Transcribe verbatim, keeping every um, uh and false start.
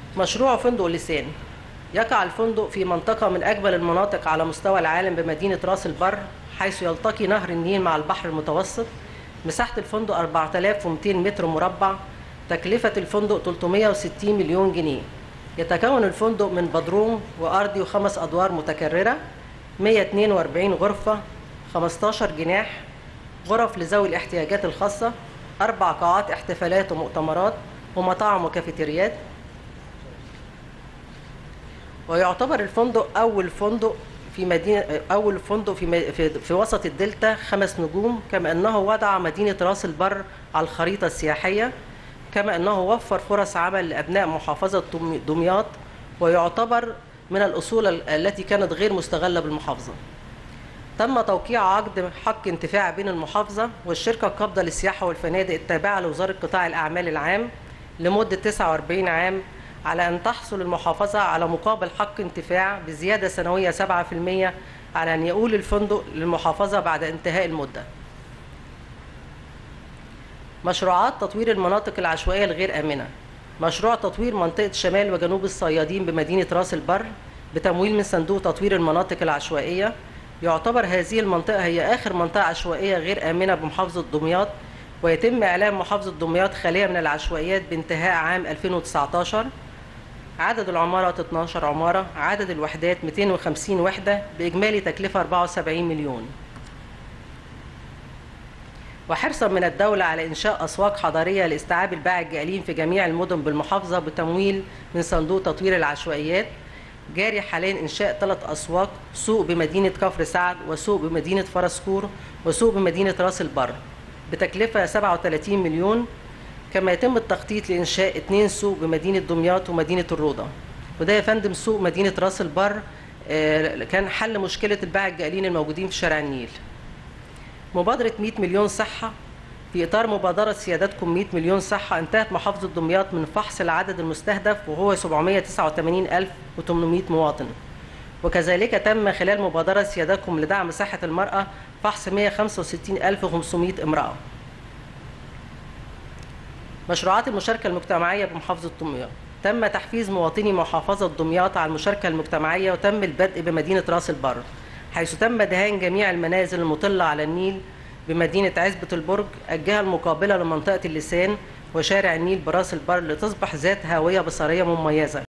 مشروع فندق اللسان. يقع الفندق في منطقة من أجمل المناطق على مستوى العالم بمدينة راس البر، حيث يلتقي نهر النيل مع البحر المتوسط. مساحة الفندق أربعة آلاف ومئتين متر مربع. تكلفة الفندق ثلاثمئة وستين مليون جنيه. يتكون الفندق من بدروم وأرضي وخمس أدوار متكررة، مئة واثنين وأربعين غرفة، خمسة عشر جناح، غرف لذوي الاحتياجات الخاصة، أربع قاعات احتفالات ومؤتمرات، ومطاعم وكافيتريات. ويعتبر الفندق أول فندق في مدينة أول فندق في في, في وسط الدلتا خمس نجوم، كما أنه وضع مدينة راس البر على الخريطة السياحية، كما أنه وفر فرص عمل لأبناء محافظة دمياط، ويعتبر من الأصول التي كانت غير مستغلة بالمحافظة. تم توقيع عقد حق انتفاع بين المحافظة والشركة القابضة للسياحة والفنادق التابعة لوزارة قطاع الأعمال العام لمدة تسعة وأربعين عام، على أن تحصل المحافظة على مقابل حق انتفاع بزيادة سنوية سبعة بالمئة على أن يؤول الفندق للمحافظة بعد انتهاء المدة. مشروعات تطوير المناطق العشوائية الغير آمنة. مشروع تطوير منطقة شمال وجنوب الصيادين بمدينة راس البر بتمويل من صندوق تطوير المناطق العشوائية. يعتبر هذه المنطقة هي آخر منطقة عشوائية غير آمنة بمحافظة دمياط، ويتم إعلان محافظة دمياط خالية من العشوائيات بانتهاء عام ألفين وتسعة عشر. عدد العمارات اثنتي عشرة عمارة، عدد الوحدات مئتين وخمسين وحدة، بإجمالي تكلفة أربعة وسبعين مليون. وحرصا من الدولة على إنشاء أسواق حضرية لاستيعاب الباعة الجائلين في جميع المدن بالمحافظة بتمويل من صندوق تطوير العشوائيات. جاري حاليا إنشاء ثلاث أسواق، سوق بمدينة كفر سعد، وسوق بمدينة فرسكور، وسوق بمدينة راس البر، بتكلفة سبعة وثلاثين مليون. كما يتم التخطيط لإنشاء اثنين سوق بمدينة دمياط ومدينة الروضة. وده يا فندم سوق مدينة راس البر كان حل مشكلة الباعة الجائلين الموجودين في شارع النيل. مبادرة مئة مليون صحة. في إطار مبادرة سيادتكم مئة مليون صحة، انتهت محافظة دمياط من فحص العدد المستهدف وهو سبعمئة وتسعة وثمانين ألف وثمانمئة مواطن. وكذلك تم خلال مبادرة سيادتكم لدعم صحة المرأة فحص مئة وخمسة وستين ألف وخمسمئة امرأة. مشروعات المشاركة المجتمعية بمحافظة دمياط. تم تحفيز مواطني محافظة دمياط على المشاركة المجتمعية، وتم البدء بمدينة راس البر، حيث تم دهان جميع المنازل المطلة على النيل بمدينة عزبة البرج، الجهة المقابلة لمنطقة اللسان وشارع النيل براس البر، لتصبح ذات هوية بصرية مميزة.